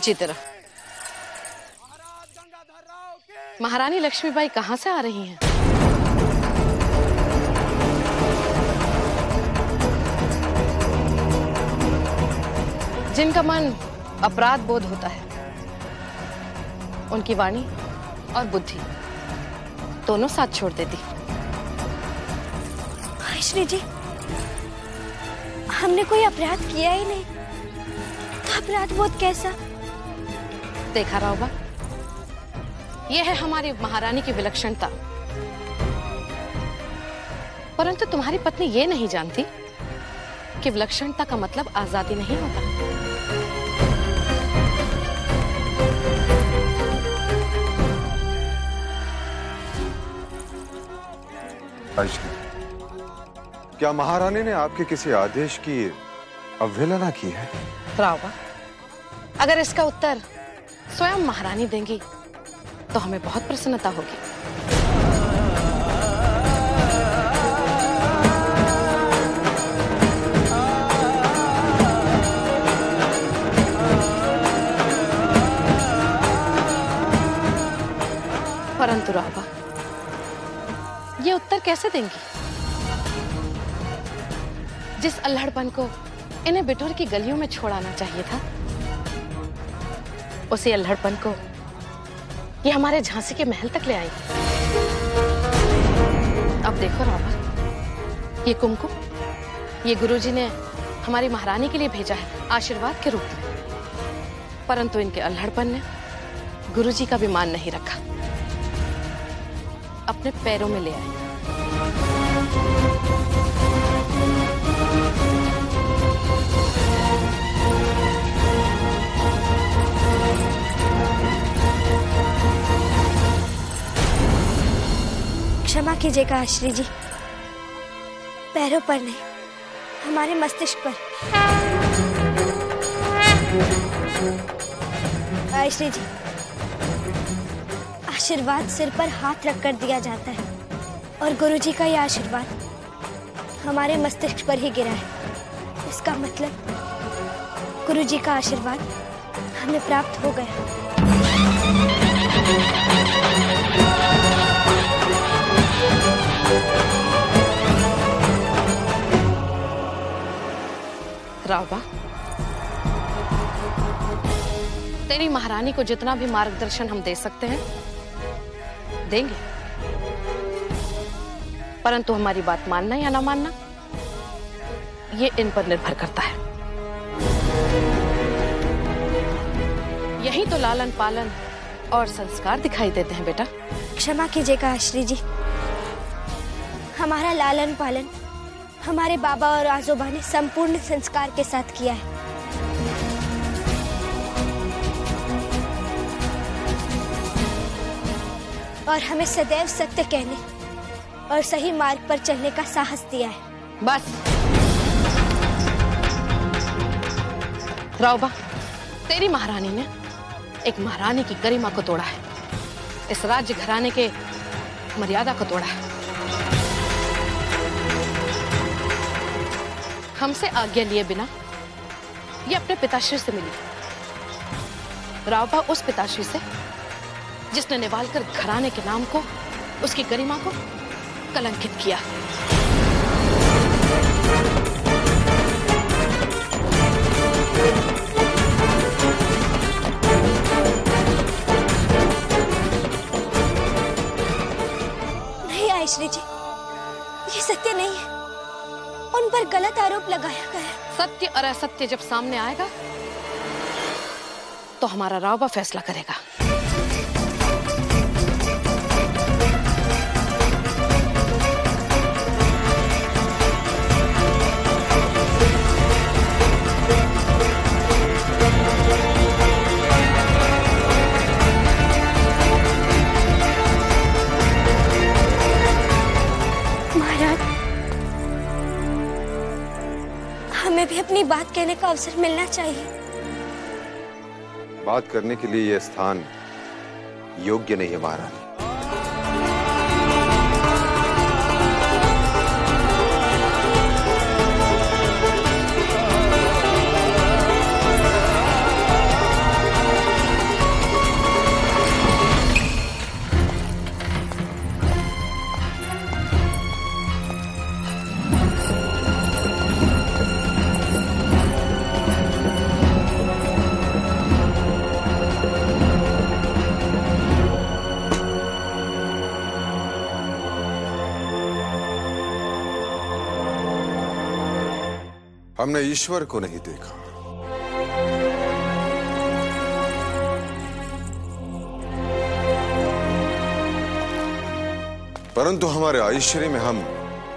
अच्छी तरह। महारानी लक्ष्मीबाई कहाँ से आ रही हैं? जिनका मन अपराध बोध होता है, उनकी वाणी और बुद्धि दोनों साथ छोड़ देती। श्री जी, हमने कोई अपराध किया ही नहीं, तो अपराध बोध कैसा? देखा रावबा, यह है हमारी महारानी की विलक्षणता। परंतु तुम्हारी पत्नी ये नहीं जानती कि विलक्षणता का मतलब आजादी नहीं होता। क्या महारानी ने आपके किसी आदेश की अवहेलना की है? रावबा, अगर इसका उत्तर स्वयं महारानी देंगी तो हमें बहुत प्रसन्नता होगी। परंतु रावबा, ये उत्तर कैसे देंगी? जिस अल्हड़पन को इन्हें बिटोर की गलियों में छोड़ाना चाहिए था, उसी अल्हड़पन को ये हमारे झांसी के महल तक ले आई। अब देखो रावबा, ये कुमकुम ये गुरुजी ने हमारी महारानी के लिए भेजा है आशीर्वाद के रूप में, परंतु इनके अल्हड़पन ने गुरुजी का भी मान नहीं रखा, अपने पैरों में ले आए। क्षमा कीजिएगा श्री जी, पैरों पर नहीं, हमारे मस्तिष्क पर। श्री जी, आशीर्वाद सिर पर हाथ रखकर दिया जाता है और गुरुजी का यह आशीर्वाद हमारे मस्तिष्क पर ही गिरा है। इसका मतलब गुरुजी का आशीर्वाद हमें प्राप्त हो गया। रावबा, तेरी महारानी को जितना भी मार्गदर्शन हम दे सकते हैं देंगे, परंतु हमारी बात मानना या ना मानना ये इन पर निर्भर करता है। यही तो लालन पालन और संस्कार दिखाई देते हैं बेटा। क्षमा कीजिएगा श्री जी, हमारा लालन पालन हमारे बाबा और आजोबा ने संपूर्ण संस्कार के साथ किया है। और हमें सदैव सत्य कहने और सही मार्ग पर चलने का साहस दिया है। बस रावबा, तेरी महारानी ने एक महारानी की गरिमा को तोड़ा है, इस राज्य घराने के मर्यादा को तोड़ा है। हमसे आज्ञा लिए बिना ये अपने पिताश्री से मिली। रावबा उस पिताश्री से जिसने निवालकर घराने के नाम को, उसकी गरिमा को कलंकित किया। नहीं आयश्री जी, ये सत्य नहीं है, उन पर गलत आरोप लगाया गया है। सत्य और असत्य जब सामने आएगा तो हमारा रावबा फैसला करेगा। हमें भी अपनी बात कहने का अवसर मिलना चाहिए। बात करने के लिए यह स्थान योग्य नहीं है महारानी। हमने ईश्वर को नहीं देखा, परंतु हमारे आईश्वरी में हम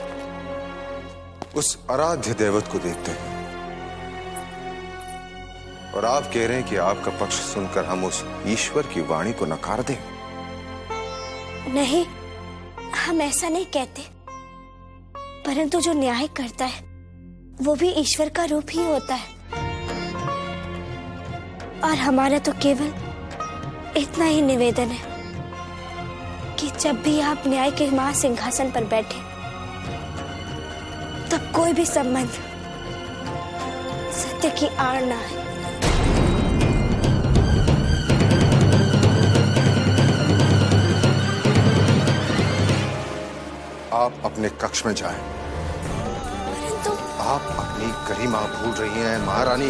उस आराध्य देवत को देखते हैं। और आप कह रहे हैं कि आपका पक्ष सुनकर हम उस ईश्वर की वाणी को नकार दें? नहीं, हम ऐसा नहीं कहते, परंतु जो न्याय करता है वो भी ईश्वर का रूप ही होता है। और हमारा तो केवल इतना ही निवेदन है कि जब भी आप न्याय के महासिंहासन पर बैठे, तब कोई भी संबंध सत्य की आड़ ना है। आप अपने कक्ष में जाएं। परंतु आप अपनी गरिमा भूल रही हैं महारानी।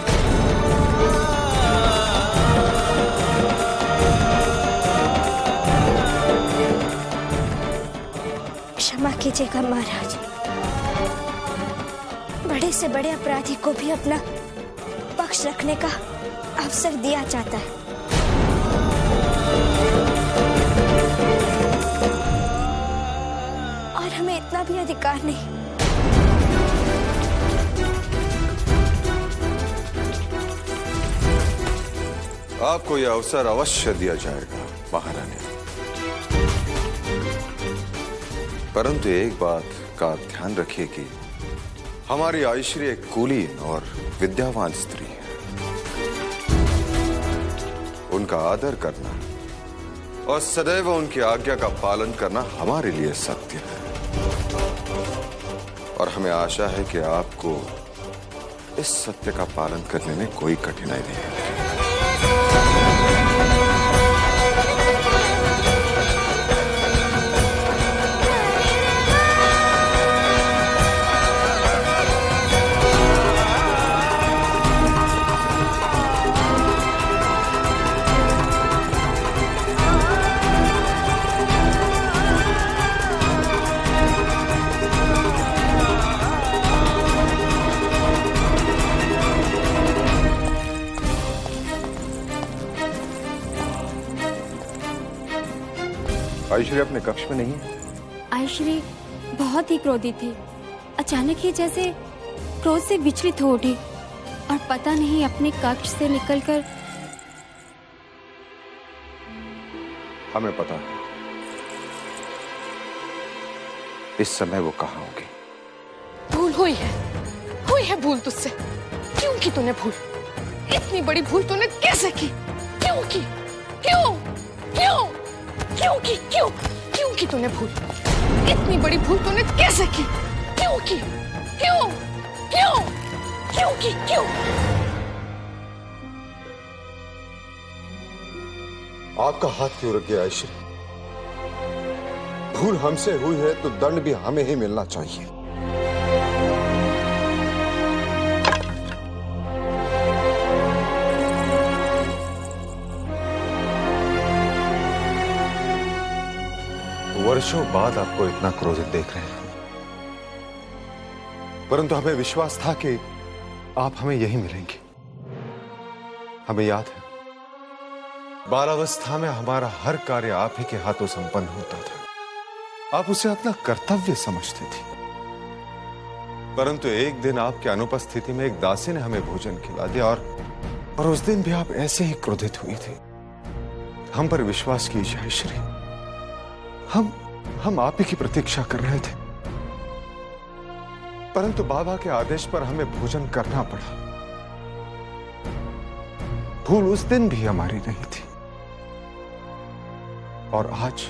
क्षमा कीजिएगा महाराज, बड़े से बड़े अपराधी को भी अपना पक्ष रखने का अवसर दिया जाता है। और हमें इतना भी अधिकार नहीं। आपको यह अवसर अवश्य दिया जाएगा महारानी, परंतु एक बात का ध्यान रखिए कि हमारी आईश्वरी एक कुलीन और विद्यावान स्त्री है। उनका आदर करना और सदैव उनकी आज्ञा का पालन करना हमारे लिए सत्य है। और हमें आशा है कि आपको इस सत्य का पालन करने में कोई कठिनाई नहीं होगी। आईश्वरी अपने कक्ष में नहीं है? आईश्वरी बहुत ही क्रोधित थी। अचानक ही जैसे क्रोध से विचलित हो उठी और पता नहीं अपने कक्ष से निकलकर। हमें पता है इस समय वो कहाँ होगी। भूल हुई है भूल तुझसे। क्यों की तूने भूल? इतनी बड़ी भूल तूने कैसे की? क्यों की? क्यों क्यों क्यों की? क्यों की तूने भूल? इतनी बड़ी भूल तूने कैसे की? क्यों की? क्यों क्यों क्यों की? क्यों? आपका हाथ क्यों रख गया आईश्वरी? भूल हमसे हुई है तो दंड भी हमें ही मिलना चाहिए। वर्षों बाद आपको इतना क्रोधित देख रहे हैं, परंतु हमें विश्वास था कि आप हमें यही मिलेंगे। हमें याद है बालावस्था में हमारा हर कार्य आप ही के हाथों संपन्न होता था। आप उसे अपना कर्तव्य समझते थे, परंतु एक दिन आपकी अनुपस्थिति में एक दासी ने हमें भोजन खिला दिया और उस दिन भी आप ऐसे ही क्रोधित हुई थी। हम पर विश्वास कीजिए आईश्वरी, हम आप ही की प्रतीक्षा कर रहे थे, परंतु बाबा के आदेश पर हमें भोजन करना पड़ा। भूल उस दिन भी हमारी नहीं थी और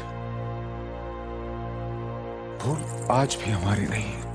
भूल आज भी हमारी नहीं है।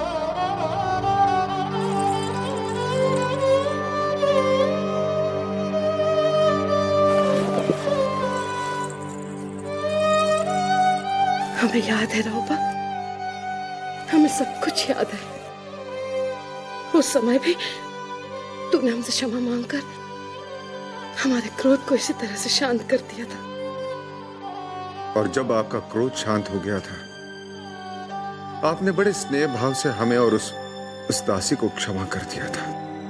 हमें याद है रावबा, हमें सब कुछ याद है। उस समय भी तूने हमसे क्षमा मांगकर हमारे क्रोध को इसी तरह से शांत कर दिया था। और जब आपका क्रोध शांत हो गया था, आपने बड़े स्नेह भाव से हमें और उस उस दासी को क्षमा कर दिया था।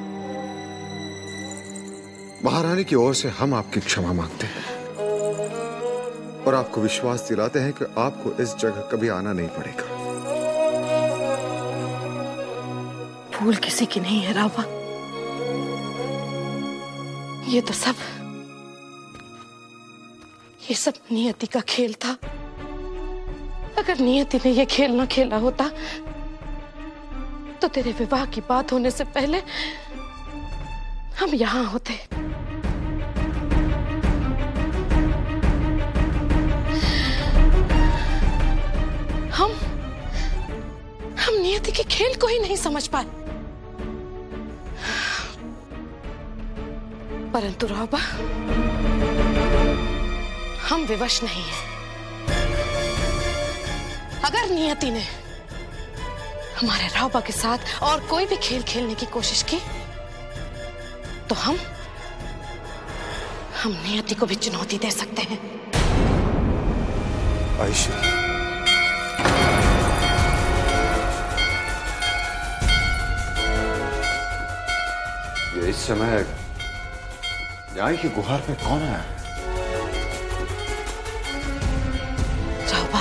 महारानी की ओर से हम आपकी क्षमा मांगते हैं और आपको विश्वास दिलाते हैं कि आपको इस जगह कभी आना नहीं पड़ेगा। भूल किसी की नहीं है रावा। ये सब नियति का खेल था। अगर नियति ने ये खेल ना खेला होता तो तेरे विवाह की बात होने से पहले हम यहां होते। हम नियति के खेल को ही नहीं समझ पाए। परंतु राबा, हम विवश नहीं हैं। अगर नियति ने हमारे राबा के साथ और कोई भी खेल खेलने की कोशिश की तो हम नियति को भी चुनौती दे सकते हैं। आयशा, ये इस समय न्याय की गुहार पे कौन आया है? राबा,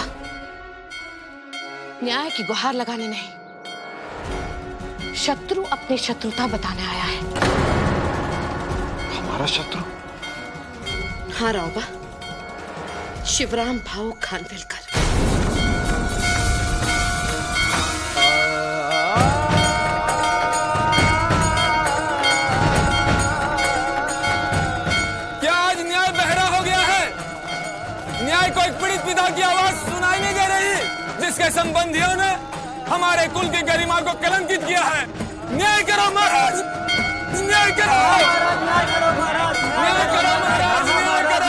न्याय की गुहार लगाने नहीं, शत्रु अपनी शत्रुता बताने आया है। हमारा शत्रु? हाँ राबा, शिवराम भाऊ खानविलकर। क्या आज न्याय बहरा हो गया है? न्याय को एक पीड़ित पिता की आवाज सुनाई नहीं दे रही, जिसके संबंधियों ने हमारे कुल की गरिमा को कलंकित किया है। न्याय करो महाराज, न्याय करो, न्याय करो महाराज, न्याय करो महाराज, न्याय करो,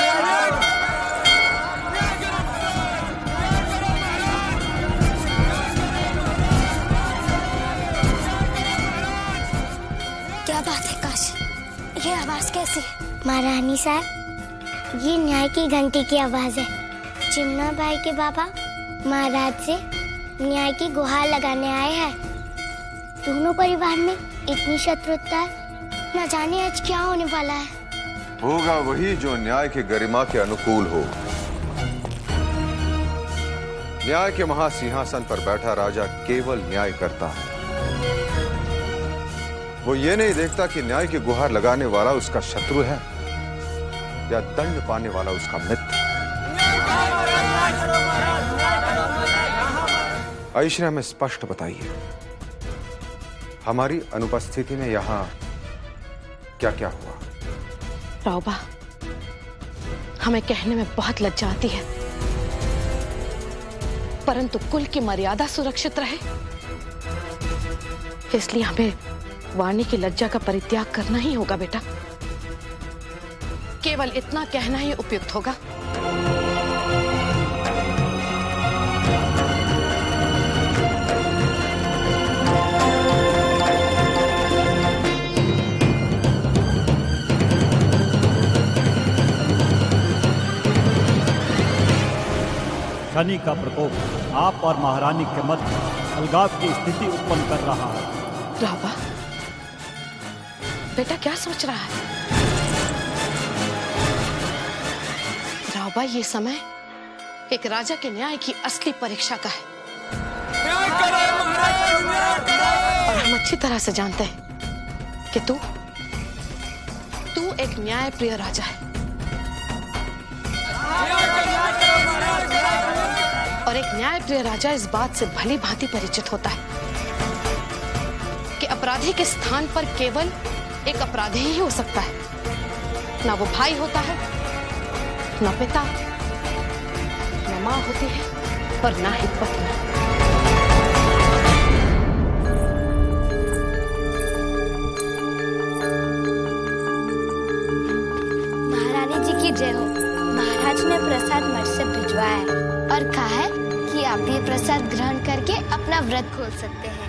क्या बात है काशी, ये आवाज कैसी है? महारानी साहब, ये न्याय की घंटी की आवाज है। चिमना बाई के बाबा महाराज से न्याय की गुहार लगाने आए हैं। दोनों परिवार में इतनी शत्रुता है, न जाने आज क्या होने वाला है। होगा वही जो न्याय के गरिमा के अनुकूल हो। न्याय के महासिंहासन पर बैठा राजा केवल न्याय करता है। वो ये नहीं देखता कि न्याय की गुहार लगाने वाला उसका शत्रु है या दंड पाने वाला उसका मित्र। आयशा, हमें स्पष्ट बताइए, हमारी अनुपस्थिति में यहां क्या क्या हुआ? राबा, हमें कहने में बहुत लज्जा आती है, परंतु कुल की मर्यादा सुरक्षित रहे इसलिए हमें वाणी की लज्जा का परित्याग करना ही होगा बेटा। केवल इतना कहना ही उपयुक्त होगा। शनि का प्रकोप आप और महारानी के मध्य अलगाव की स्थिति उत्पन्न कर रहा है। राबा, बेटा क्या सोच रहा है? राबा, ये समय एक राजा के न्याय की असली परीक्षा का है। न्याय करो महाराज, न्याय करो। और हम अच्छी तरह से जानते हैं कि तू एक न्याय प्रिय राजा है और एक न्याय प्रिय राजा इस बात से भली भांति परिचित होता है कि अपराधी के स्थान पर केवल एक अपराधी ही हो सकता है। ना वो भाई होता है, ना पिता, ना माँ होती है और ना ही पत्नी। महारानी जी की जय हो। महाराज ने प्रसाद मठ से भिजवाया है और कहा है कि आप ये प्रसाद ग्रहण करके अपना व्रत खोल सकते हैं।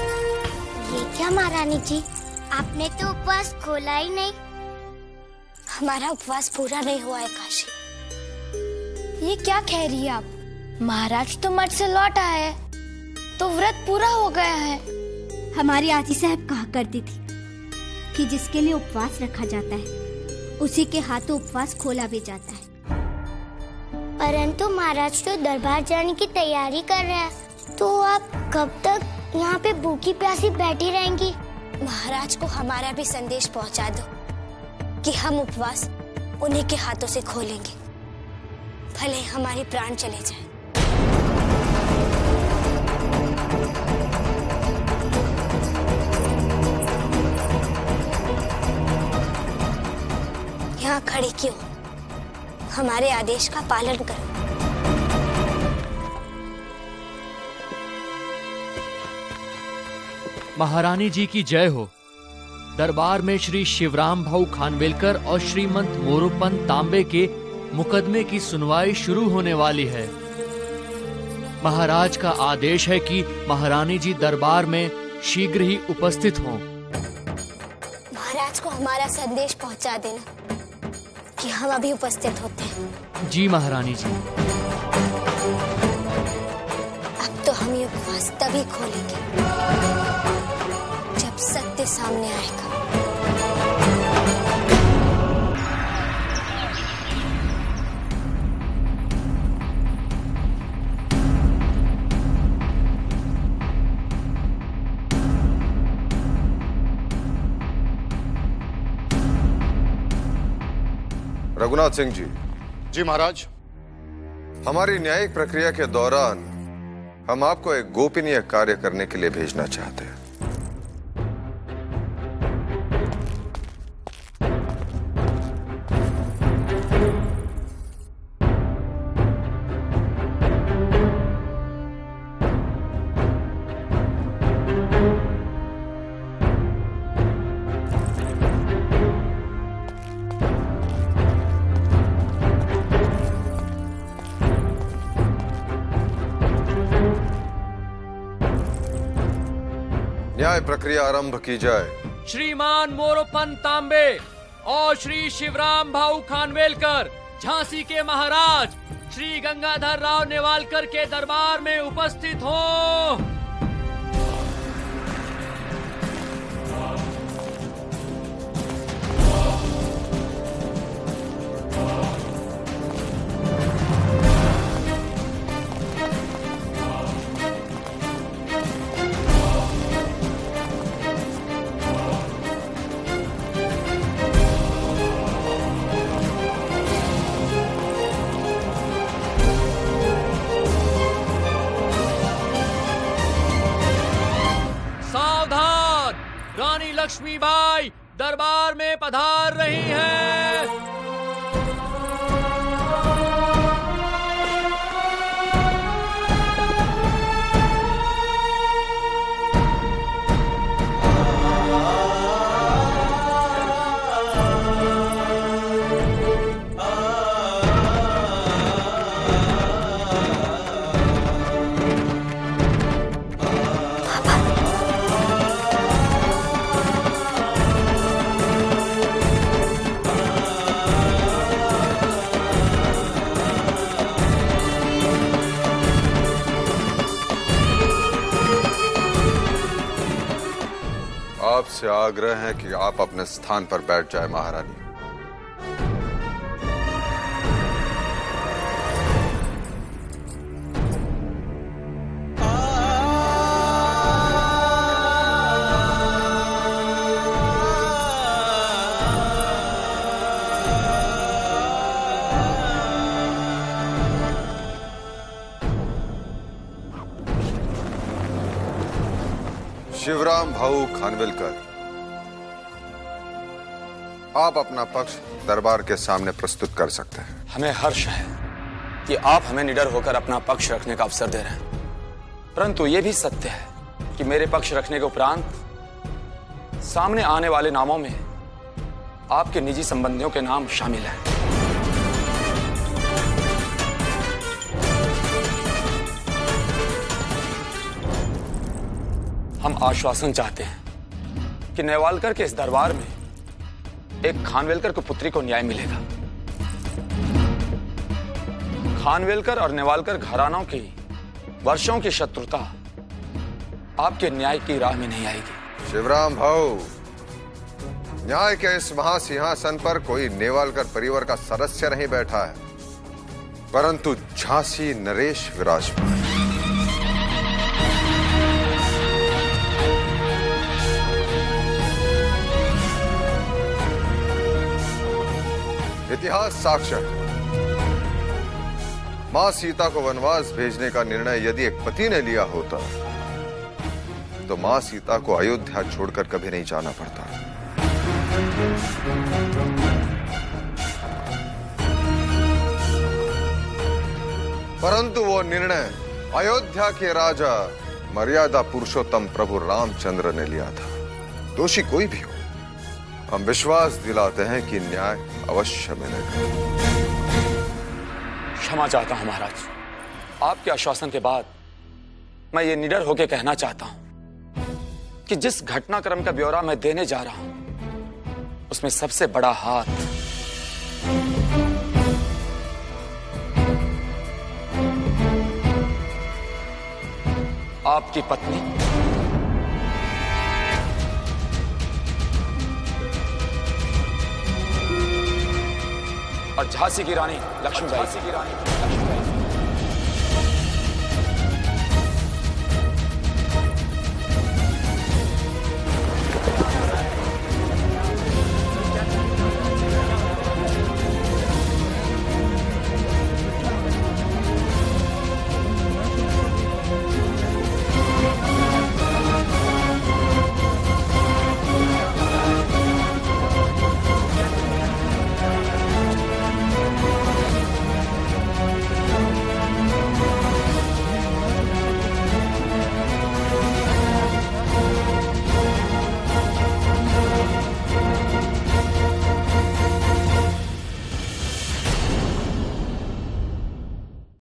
ये क्या महारानी जी, आपने तो उपवास खोला ही नहीं। हमारा उपवास पूरा नहीं हुआ है काशी। ये क्या कह रही है आप? महाराज तो मठ से लौट आए हैं, तो व्रत पूरा हो गया है। हमारी आजी साहब कहा करती थी कि जिसके लिए उपवास रखा जाता है उसी के हाथों उपवास खोला भी जाता है। परंतु महाराज तो दरबार जाने की तैयारी कर रहे हैं, तो आप कब तक यहाँ पे भूखी प्यासी बैठी रहेंगी? महाराज को हमारा भी संदेश पहुँचा दो कि हम उपवास उन्हीं के हाथों से खोलेंगे, भले हमारे प्राण चले जाएं। यहाँ खड़ी क्यों? हमारे आदेश का पालन करो। महारानी जी की जय हो। दरबार में श्री शिवराम भाऊ खानवेलकर और श्रीमंत मोरोपंत तांबे के मुकदमे की सुनवाई शुरू होने वाली है। महाराज का आदेश है कि महारानी जी दरबार में शीघ्र ही उपस्थित हों। महाराज को हमारा संदेश पहुंचा देना कि हम अभी उपस्थित होते हैं। जी महारानी जी। अब तो हम ये उपवास तभी खोलेंगे जब सत्य सामने आएगा। रघुनाथ सिंह जी। जी महाराज। हमारी न्यायिक प्रक्रिया के दौरान हम आपको एक गोपनीय कार्य करने के लिए भेजना चाहते हैं। न्याय प्रक्रिया आरंभ की जाए। श्रीमान मोरोपंत तांबे और श्री शिवराम भाऊ खानवेलकर झांसी के महाराज श्री गंगाधर राव नेवालकर के दरबार में उपस्थित हो। लक्ष्मीबाई दरबार में पधार रही हैं। आपसे आग्रह है कि आप अपने स्थान पर बैठ जाए महारानी। शिवराम भाऊ खानवेलकर, आप अपना पक्ष दरबार के सामने प्रस्तुत कर सकते हैं। हमें हर्ष है कि आप हमें निडर होकर अपना पक्ष रखने का अवसर दे रहे हैं, परंतु यह भी सत्य है कि मेरे पक्ष रखने के उपरांत सामने आने वाले नामों में आपके निजी संबंधियों के नाम शामिल हैं। हम आश्वासन चाहते हैं कि नेवालकर के इस दरबार में एक खानवेलकर की पुत्री को न्याय मिलेगा। खानवेलकर और नेवालकर घरानों की वर्षों की शत्रुता आपके न्याय की राह में नहीं आएगी। शिवराम भाऊ, न्याय के इस महासिंहासन पर कोई नेवालकर परिवार का सदस्य नहीं बैठा है, परंतु झांसी नरेश विराजमान। इतिहास साक्ष्य है, मां सीता को वनवास भेजने का निर्णय यदि एक पति ने लिया होता तो मां सीता को अयोध्या छोड़कर कभी नहीं जाना पड़ता। परंतु वो निर्णय अयोध्या के राजा मर्यादा पुरुषोत्तम प्रभु रामचंद्र ने लिया था। दोषी कोई भी हो, हम विश्वास दिलाते हैं कि न्याय अवश्य मिलेगा। क्षमा चाहता हूं महाराज। आपके आश्वासन के बाद मैं ये निडर होकर कहना चाहता हूं कि जिस घटनाक्रम का ब्यौरा मैं देने जा रहा हूं उसमें सबसे बड़ा हाथ आपकी पत्नी और झांसी की रानी लक्ष्मीबाई।